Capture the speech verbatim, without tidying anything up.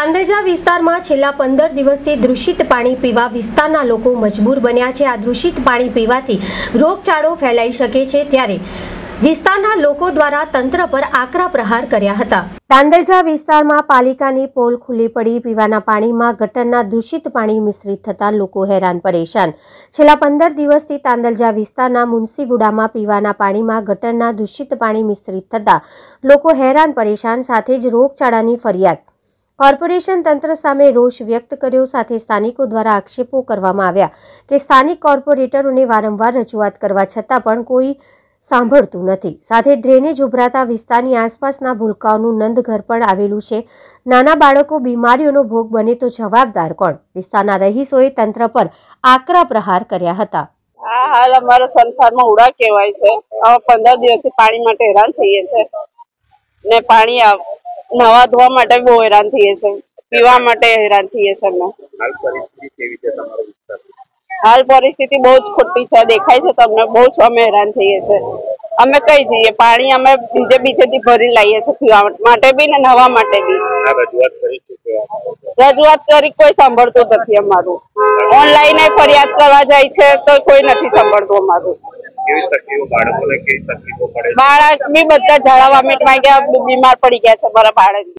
તાંદલજા વિસ્તારમાં છેલ્લા પંદર દિવસથી દૂષિત પાણી પીવા વિસ્તારના લોકો મજબૂર બન્યા છે। આ દૂષિત પાણી પીવાથી રોગચાળો ફેલાઈ શકે છે, ત્યારે વિસ્તારના લોકો દ્વારા તંત્ર પર આકરા પ્રહાર કર્યા હતા। તાંદલજા વિસ્તારમાં પાલિકાની પોલ ખુલ્લી પડી પીવાના પાણીમાં ગટરના દૂષિત પાણી મિશ્રિત થતા લોકો હેરાન પરેશાન। છેલ્લા પંદર દિવસથી તાંદલજા વિસ્તારના મુનસીગુડામાં પીવાના પાણીમાં ગટરના દૂષિત પાણી મિશ્રિત થતા લોકો હેરાન પરેશાન, સાથે જ રોગચાળાની ફરિયાદ। કોર્પોરેશન તંત્ર સામે રોષ વ્યક્ત કર્યો, સાથે સ્થાનિકો દ્વારા આક્ષેપો કરવામાં આવ્યા કે સ્થાનિક કોર્પોરેટરોને વારંવાર રજૂઆત કરવા છતાં પણ કોઈ સાંભળતું નથી। સાથે ડ્રેનેજ ઉભરાતા વિસ્તારની આસપાસના ભૂલકાઓનું નંદઘર પણ આવેલું છે। નાના બાળકો બીમારીઓનો ભોગ બને તો જવાબદાર કોણ? વિસ્તારના રહીશોએ તંત્ર પર આકરા પ્રહાર કર્યા હતા। આ હાલ અમારા સંસારમાં ઉડા કહેવાય છે। હવે પંદર દિવસથી પાણી માટે હેરાન થઈએ છે ને પાણી નવા ધોવા માટે બહુ હેરાન થઈએ છે, પીવા માટે હેરાન થઈએ છે। અમે હાલ પરિસ્થિતિ કેવી છે તમારા વિસ્તારની? હાલ પરિસ્થિતિ બહુ જ ખોટી છે, દેખાય છે તમને, બહુ જ અમે હેરાન થઈએ છે। અમે કઈ જઈએ, પાણી અમે બીજે બીજેથી ભરી લાવીએ છીએ, પીવા માટે બી ને નવા માટે બી। રજૂઆત કરી રજૂઆત કરી, કોઈ સાંભળતું નથી અમારું। ઓનલાઈન ફરિયાદ કરવા જાય છે તો કોઈ નથી સાંભળતું અમારું। કેવી તકલીફો બાળકોને કેવી તકલીફો પડે? બાળક બી બધા ઝાડા વામિટ માં ગયા, બીમાર પડી ગયા છે મારા બાળક।